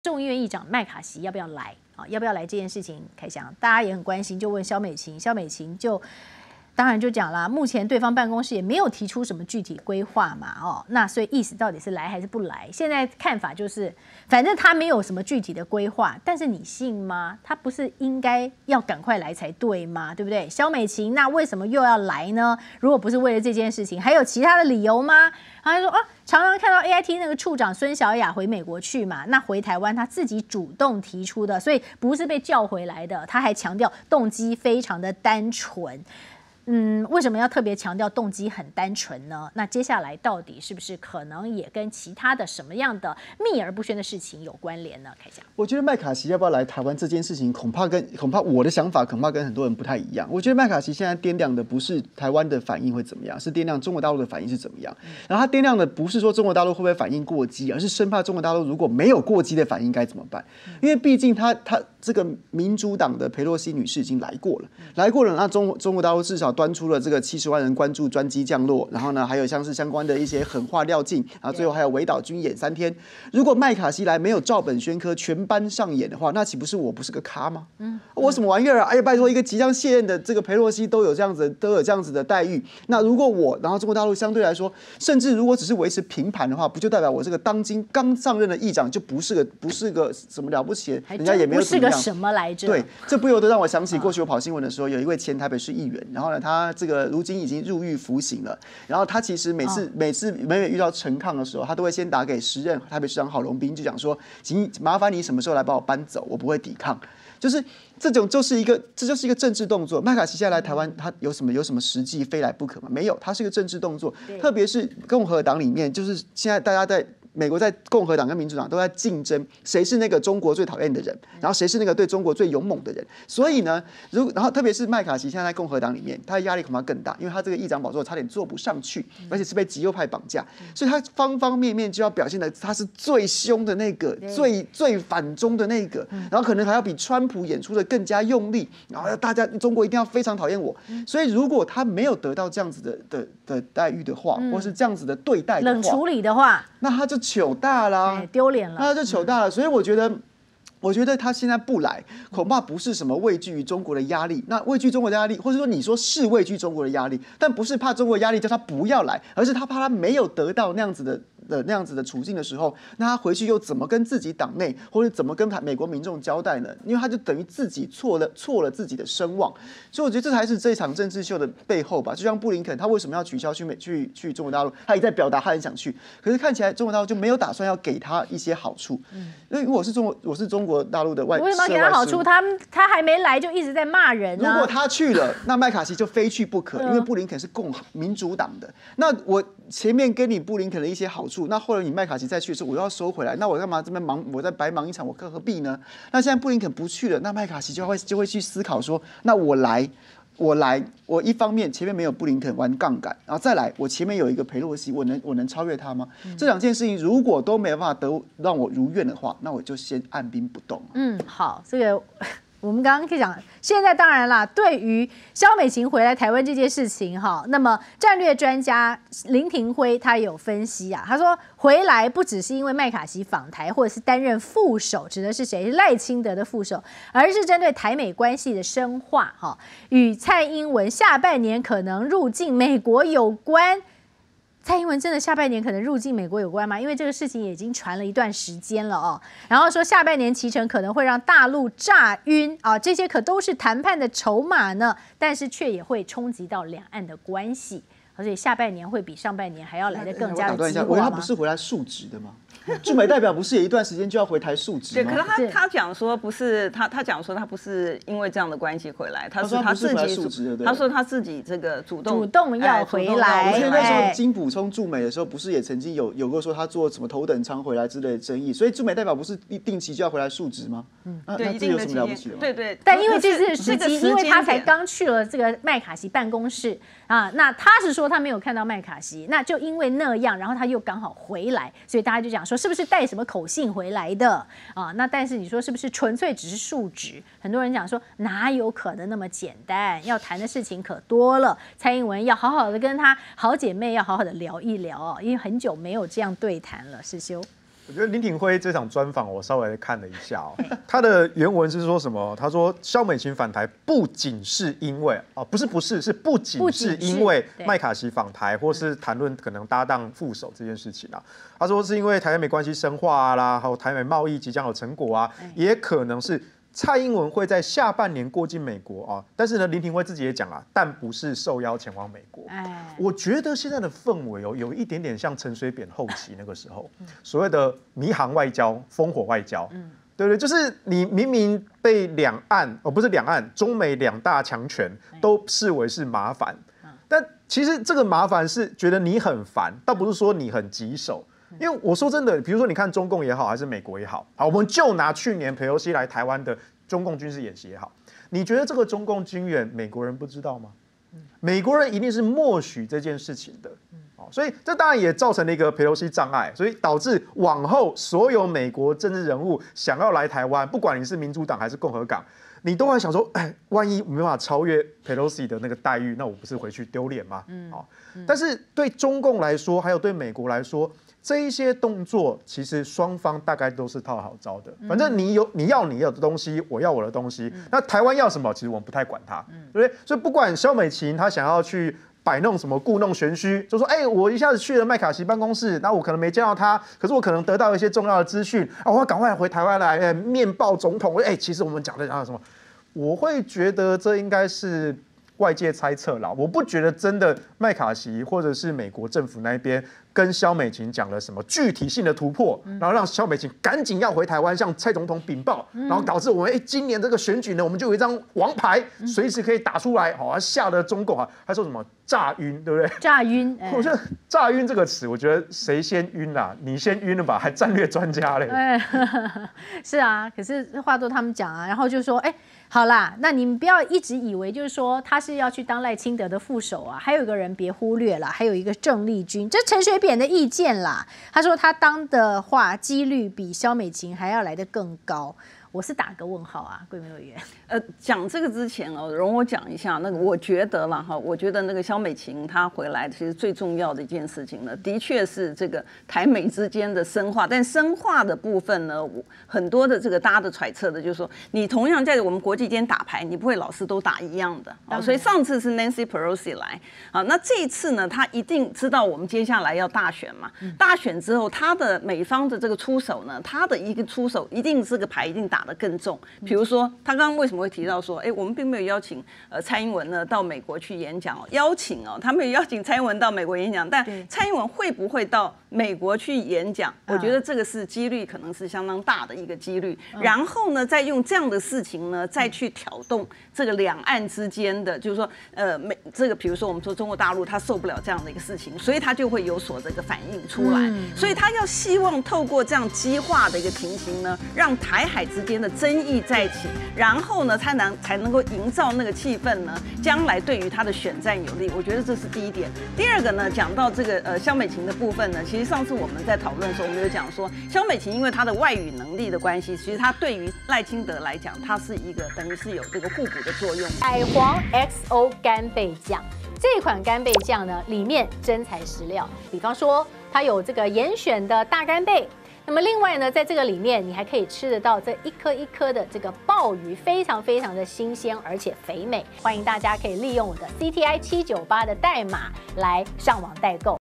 众议院议长麦卡锡要不要来啊？要不要来这件事情，凯翔大家也很关心，就问萧美琴，萧美琴就当然就讲啦，目前对方办公室也没有提出什么具体规划嘛，哦，那所以意思到底是来还是不来？现在看法就是，反正他没有什么具体的规划，但是你信吗？他不是应该要赶快来才对吗？对不对？萧美琴那为什么又要来呢？如果不是为了这件事情，还有其他的理由吗？他说常常看到 AIT 那个处长孙小雅回美国去嘛，那回台湾他自己主动提出的，所以不是被叫回来的。他还强调动机非常的单纯。为什么要特别强调动机很单纯呢？那接下来到底是不是可能也跟其他的什么样的秘而不宣的事情有关联呢？凯翔， 我觉得麦卡锡要不要来台湾这件事情，恐怕我的想法恐怕跟很多人不太一样。我觉得麦卡锡现在掂量的不是台湾的反应会怎么样，是掂量中国大陆的反应是怎么样。然后他掂量的不是说中国大陆会不会反应过激，而是生怕中国大陆如果没有过激的反应该怎么办？因为毕竟他这个民主党的裴洛西女士已经来过了，那中国大陆至少端出了这个70万人关注专机降落，然后呢，还有像是相关的一些狠话料尽，然后最后还有围岛军演3天。如果麦卡锡来没有照本宣科全班上演的话，那岂不是我不是个咖吗？我什么玩意儿啊？哎呀，拜托，一个即将卸任的这个裴洛西都有这样子的待遇。那如果然后中国大陆相对来说，甚至如果只是维持平盘的话，不就代表我这个当今刚上任的议长就不是个什么了不起，人家也没有怎么样。 什么来着？ 对，这不由得让我想起过去我跑新闻的时候，有一位前台北市议员，然后呢，他这个如今已经入狱服刑了。然后他其实每遇到陈抗的时候，他都会先打给时任台北市长郝龙斌，就讲说，请麻烦你什么时候来把我搬走，我不会抵抗。就是这就是一个政治动作。麦卡锡现在来台湾，他有什么实际非来不可吗？没有，他是一个政治动作。特别是共和党里面，就是现在大家在美国在共和党跟民主党都在竞争，谁是那个中国最讨厌的人，然后谁是那个对中国最勇猛的人。所以呢，然后特别是麦卡锡现在在共和党里面，他的压力恐怕更大，因为他这个议长宝座差点坐不上去，而且是被极右派绑架，所以他方方面面就要表现的他是最凶的那个，最反中的那个，然后可能还要比川普演出的更加用力，然后大家中国一定要非常讨厌我。所以如果他没有得到这样子的待遇的话，或是这样子的对待的话， 冷处理的话， 那他就糗大啦， 丢脸了， 那他就糗大了。所以我觉得他现在不来，恐怕不是什么畏惧于中国的压力。那畏惧中国的压力，或者说你说是畏惧中国的压力，但不是怕中国的压力叫他不要来，而是他怕他没有得到那样子的处境的时候，那他回去又怎么跟自己党内或者怎么跟美国民众交代呢？因为他就等于自己错了自己的声望。所以我觉得这才是这场政治秀的背后吧。就像布林肯，他为什么要取消去中国大陆？他也在表达他很想去，可是看起来中国大陆就没有打算要给他一些好处。因为我是中国大陆的外， 为什么要给他好处？他还没来就一直在骂人呢。 如果他去了，那麦卡锡就非去不可，因为布林肯是民主党的。那我前面跟你布林肯的一些好处，那后来你麦卡锡再去的时候，我又要收回来，那我干嘛这边忙？我在白忙一场，我何必呢？那现在布林肯不去了，那麦卡锡就会去思考说，那我一方面前面没有布林肯玩杠杆，然后再来我前面有一个裴洛西，我能超越他吗？这两件事情如果都没有办法让我如愿的话，那我就先按兵不动。 好，这个我们刚刚可以讲，现在当然啦，对于萧美琴回来台湾这件事情哈，那么战略专家林廷辉他有分析啊，他说回来不只是因为麦卡锡访台或者是担任副手，指的是谁？赖清德的副手，而是针对台美关系的深化哈，与蔡英文下半年可能入境美国有关。蔡英文真的下半年可能入境美国有关吗？因为这个事情也已经传了一段时间了哦。然后说下半年期程可能会让大陆炸晕啊，这些可都是谈判的筹码呢，但是却也会冲击到两岸的关系，而且下半年会比上半年还要来得更加的激化吗？ 我他不是回来述职的吗？驻美代表不是也一段时间就要回台述职吗？ 对，可是他讲说不是他讲说他不是因为这样的关系回来，他说他自己他说他自己这个主动要回来。 我记得那时候金溥聪驻美的时候，不是也曾经有过说他坐什么头等舱回来之类的争议，所以驻美代表不是定期就要回来述职吗？ 对， 那这有什么了不起的吗？ 对。 但因为这次时机，因为他才刚去了这个麦卡锡办公室啊，那他是说他没有看到麦卡锡，那就因为那样，然后他又刚好回来，所以大家就讲说是不是带什么口信回来的啊？那但是你说是不是纯粹只是述职？很多人讲说哪有可能那么简单？要谈的事情可多了。蔡英文要好好的跟他好姐妹要好好的聊一聊哦，因为很久没有这样对谈了，世修。 我觉得林廷辉这场专访我稍微看了一下哦，他的原文是说什么？他说萧美琴返台不仅是因为是不仅是因为麦卡锡访台，或是谈论可能搭档副手这件事情啊。他说是因为台美关系深化啦，还有台美贸易即将有成果啊，也可能是蔡英文会在下半年过境美国啊。但是呢，林廷辉自己也讲啊，但不是受邀前往美国。我觉得现在的氛围有一点点像陈水扁后期那个时候，所谓的迷航外交、烽火外交。对不对？就是你明明被中美两大强权都视为是麻烦，但其实这个麻烦是觉得你很烦，倒不是说你很棘手。因为我说真的，比如说你看中共也好，还是美国也好，好，我们就拿去年裴洛西来台湾的中共军事演习也好，你觉得这个中共军演美国人不知道吗？美国人一定是默许这件事情的。所以这当然也造成了一个裴洛西障碍，所以导致往后所有美国政治人物想要来台湾，不管你是民主党还是共和党，你都会想说，万一没办法超越裴洛西的那个待遇，那我不是回去丢脸吗？但是对中共来说，还有对美国来说，这一些动作其实双方大概都是套好招的。反正你要你有的东西，我要我的东西。那台湾要什么，其实我们不太管它，对不对？所以不管萧美琴她想要去摆弄什么故弄玄虚，就说我一下子去了麦卡锡办公室，那我可能没见到他，可是我可能得到一些重要的资讯我要赶快回台湾来，面报总统。其实我们讲的什么，我会觉得这应该是外界猜测啦，我不觉得真的麦卡锡或者是美国政府那边跟萧美琴讲了什么具体性的突破，然后让萧美琴赶紧要回台湾向蔡总统禀报，然后导致我们今年这个选举呢，我们就有一张王牌，随时可以打出来，吓得中共还说什么炸晕，对不对？ 炸晕， 我觉得炸晕这个词，我觉得谁先晕啦？你先晕了吧，还战略专家嘞。 是啊，可是话都他们讲啊，然后就说好啦，那你们不要一直以为就是说他是要去当赖清德的副手啊，还有一个人别忽略了，还有一个郑丽君，这陈水扁的意见啦。他说他当的话，几率比萧美琴还要来得更高。我是打个问号啊，桂民委员。 讲这个之前容我讲一下那个，我觉得啦哈，我觉得那个萧美琴她回来，其实最重要的一件事情呢，的确是这个台美之间的深化。但深化的部分呢，很多的这个大家的揣测的，就是说，你同样在我们国际间打牌，你不会老是都打一样的所以上次是 Nancy Pelosi 来那这一次呢，他一定知道我们接下来要大选嘛。大选之后，他的美方的这个出手呢，他的一个出手一定这个牌一定打得更重。比如说，他刚刚为什么会提到说，我们并没有邀请蔡英文呢到美国去演讲邀请他没有邀请蔡英文到美国演讲，但蔡英文会不会到美国去演讲？我觉得这个是几率可能是相当大的一个几率。然后呢，再用这样的事情呢，再去挑动这个两岸之间的，就是说这个比如说我们说中国大陆他受不了这样的一个事情，所以他就会有所这个反应出来。所以他要希望透过这样激化的一个情形呢，让台海之间的争议在一起，然后呢才能够营造那个气氛呢，将来对于他的选战有利。我觉得这是第一点。第二个呢，讲到这个萧美琴的部分呢，其实上次我们在讨论的时候，我们有讲说，萧美琴因为她的外语能力的关系，其实她对于赖清德来讲，她是一个等于是有这个互补的作用。 海皇 XO 干贝酱这款干贝酱呢，里面真材实料，比方说它有这个严选的大干贝。那么另外呢，在这个里面你还可以吃得到这一颗一颗的这个鲍鱼，非常非常的新鲜，而且肥美。欢迎大家可以利用我的 CTI798的代码来上网代购。